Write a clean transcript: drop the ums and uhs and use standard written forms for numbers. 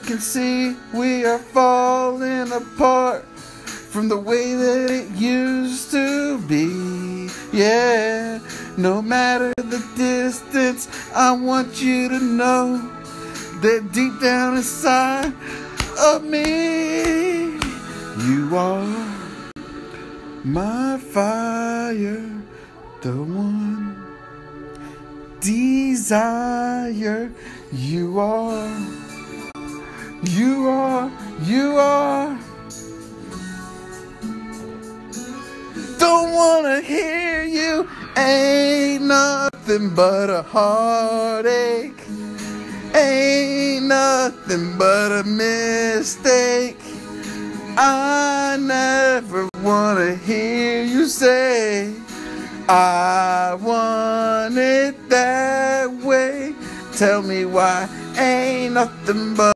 can see we are falling apart from the way that it used to be. Yeah, no matter the distance, I want you to know that deep down inside of me, you are my fire, the one desire. You are. Don't wanna hear you, ain't nothing but a heartache, ain't nothing but a mistake. I never wanna hear you say, I want it that way. Tell me why, ain't nothing but